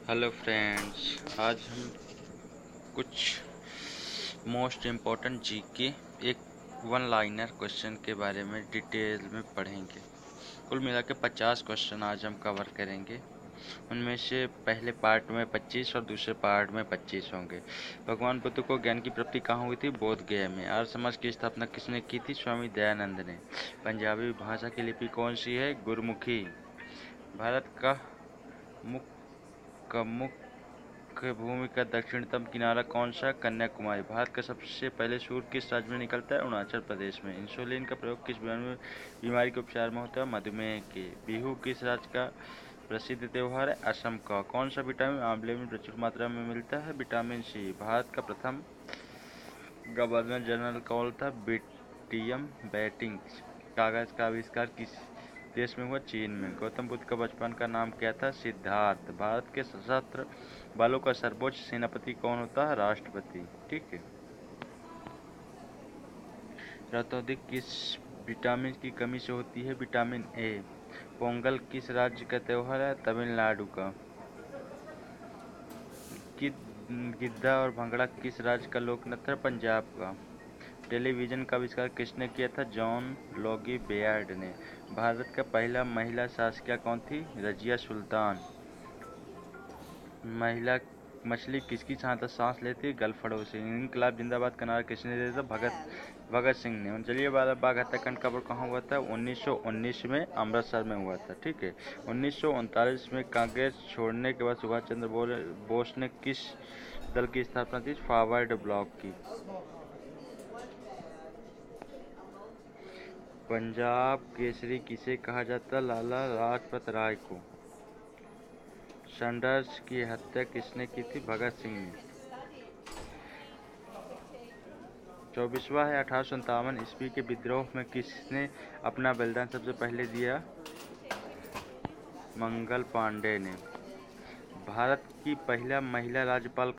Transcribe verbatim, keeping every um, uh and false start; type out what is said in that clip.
Hello friends, आज हम कुछ मोस्ट इम्पोर्टेंट जीके एक वन लाइनर क्वेश्चन के बारे में डिटेल में पढ़ेंगे। कुल मिला के पचास क्वेश्चन आज हम कवर करेंगे। उनमें से पहले पार्ट में पच्चीस और दूसरे पार्ट में पच्चीस होंगे। भगवान बुद्ध को ज्ञान की प्राप्ति कहाँ हुई थी? बोध गया में। आर्य समाज की स्थापना किसने की थी? स्वामी दयानंद ने। पंजाबी भाषा की लिपि कौन सी है? गुरमुखी। भारत का मुख्य मुख्य भूमि का दक्षिणतम किनारा कौन सा? कन्याकुमारी। भारत का सबसे पहले सूर्य किस राज्य में निकलता है? अरुणाचल प्रदेश में। इंसुलिन का प्रयोग किस बीमारी बीमारी के उपचार में होता है? मधुमेह के। बिहू किस राज्य का प्रसिद्ध त्योहार है? असम का। कौन सा विटामिन आंवले में प्रचुर मात्रा में मिलता है? Vitamin C. भारत का प्रथम गवर्नर जनरल कौन था? William Bentinck. कागज का आविष्कार किस देश में हुआ? चीन में। गौतम बुद्ध का बचपन का नाम क्या था? सिद्धार्थ। भारत के सशस्त्र बलों का सर्वोच्च सेनापति कौन होता है? राष्ट्रपति। ठीक है। रतौंधी किस विटामिन की कमी से होती है? Vitamin A. पोंगल किस राज्य का त्योहार है? तमिलनाडु का। गिद्धा और भंगड़ा किस राज्य का लोक नृत्य है? पंजाब का। टेलीविजन का आविष्कार किसने किया था? जॉन लॉगी बेयर्ड ने। भारत का पहला महिला शासकिया कौन थी? रजिया सुल्तान। महिला मछली किसकी सहायता से सांस लेती है? गलफड़ों से। इनकलाब जिंदाबाद का नारा किसने दिया था? भगत भगत सिंह ने। उनचलिए वाला बाग हत्याकांड कब और कहाँ हुआ था? उन्नीस सौ उन्नीस में अमृतसर में हुआ था। ठीक है। उन्नीस सौ उनतालीस में कांग्रेस छोड़ने के बाद सुभाष चंद्र बोस ने किस दल की स्थापना की? फॉरवर्ड ब्लॉक की। पंजाब केसरी किसे कहा जाता? लाला लाजपत राय को। सैंडर्स की हत्या किसने की थी? भगत सिंह ने। चौबीसवां है अठारह सौ संतावन ईस्वी के विद्रोह में किसने अपना बलिदान सबसे पहले दिया? मंगल पांडे ने। भारत की पहला महिला राज्यपाल